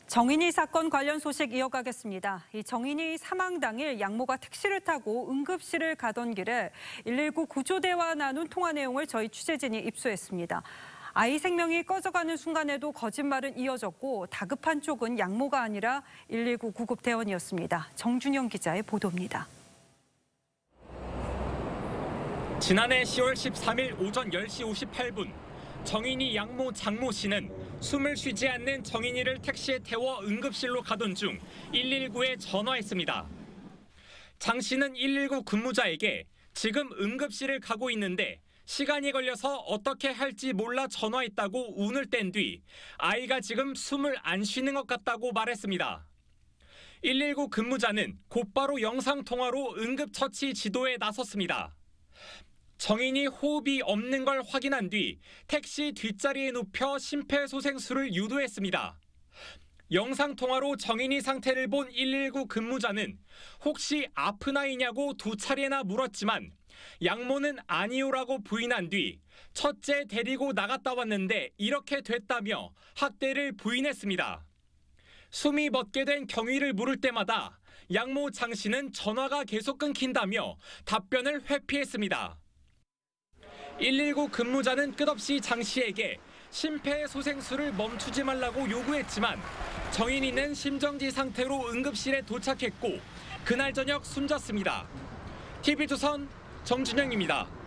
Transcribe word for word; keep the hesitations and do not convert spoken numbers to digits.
정인이 사건 관련 소식 이어가겠습니다. 이 정인이 사망 당일 양모가 택시를 타고 응급실을 가던 길에 일일구 구조대와 나눈 통화 내용을 저희 취재진이 입수했습니다. 아이 생명이 꺼져가는 순간에도 거짓말은 이어졌고 다급한 쪽은 양모가 아니라 일일구 구급대원이었습니다. 정준영 기자의 보도입니다. 지난해 시월 십삼일 오전 열 시 오십팔 분 정인이 양모 장모 씨는 숨을 쉬지 않는 정인이를 택시에 태워 응급실로 가던 중 일일구에 전화했습니다. 장 씨는 일일구 근무자에게 지금 응급실을 가고 있는데 시간이 걸려서 어떻게 할지 몰라 전화했다고 운을 뗀 뒤 아이가 지금 숨을 안 쉬는 것 같다고 말했습니다. 일일구 근무자는 곧바로 영상통화로 응급처치 지도에 나섰습니다. 정인이 호흡이 없는 걸 확인한 뒤 택시 뒷자리에 눕혀 심폐소생술을 유도했습니다. 영상통화로 정인이 상태를 본 일일구 근무자는 혹시 아픈 아이냐고 두 차례나 물었지만 양모는 아니오라고 부인한 뒤 첫째 데리고 나갔다 왔는데 이렇게 됐다며 학대를 부인했습니다. 숨이 멎게 된 경위를 물을 때마다 양모 장 씨는 전화가 계속 끊긴다며 답변을 회피했습니다. 일일구 근무자는 끝없이 장 씨에게 심폐소생술을 멈추지 말라고 요구했지만 정인이는 심정지 상태로 응급실에 도착했고 그날 저녁 숨졌습니다. 티비조선 정준영입니다.